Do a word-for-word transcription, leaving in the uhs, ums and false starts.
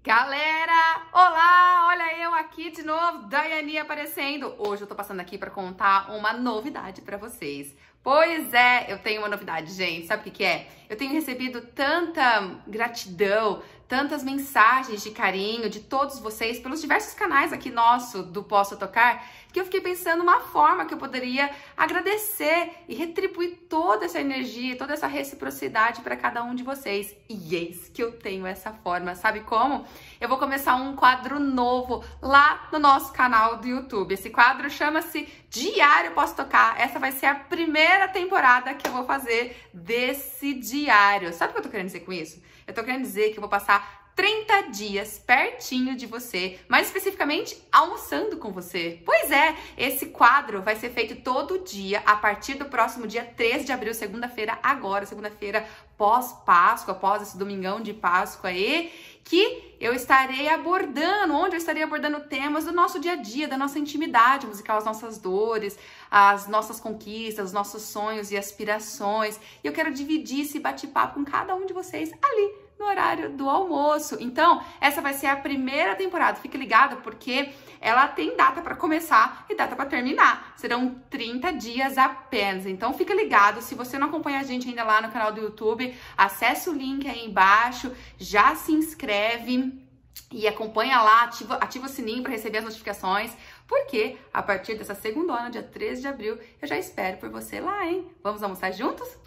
Galera, olá, olha eu aqui de novo, Daiane aparecendo. Hoje eu tô passando aqui pra contar uma novidade pra vocês. Pois é, eu tenho uma novidade, gente, sabe o que que é? Eu tenho recebido tanta gratidão, tantas mensagens de carinho de todos vocês pelos diversos canais aqui nosso do Posso Tocar, que eu fiquei pensando uma forma que eu poderia agradecer e retribuir toda essa energia, toda essa reciprocidade para cada um de vocês. E eis que eu tenho essa forma, sabe como? Eu vou começar um quadro novo lá no nosso canal do YouTube. Esse quadro chama-se Diário Posso Tocar. Essa vai ser a primeira temporada que eu vou fazer desse diário. Sabe o que eu tô querendo dizer com isso? Eu tô querendo dizer que eu vou passar trinta dias pertinho de você, mais especificamente almoçando com você. Pois é, esse quadro vai ser feito todo dia a partir do próximo dia três de abril, segunda-feira agora, segunda-feira pós-Páscoa, após esse domingão de Páscoa aí, que eu estarei abordando, onde eu estarei abordando temas do nosso dia a dia, da nossa intimidade musical, as nossas dores, as nossas conquistas, os nossos sonhos e aspirações. E eu quero dividir esse bate-papo com cada um de vocês ali no horário do almoço. Então, essa vai ser a primeira temporada. Fique ligado porque ela tem data para começar e data para terminar. Serão trinta dias apenas. Então, fica ligado. Se você não acompanha a gente ainda lá no canal do YouTube, acesse o link aí embaixo, já se inscreve e acompanha lá, ativa, ativa o sininho para receber as notificações, porque a partir dessa segunda, dia treze de abril, eu já espero por você lá, hein? Vamos almoçar juntos?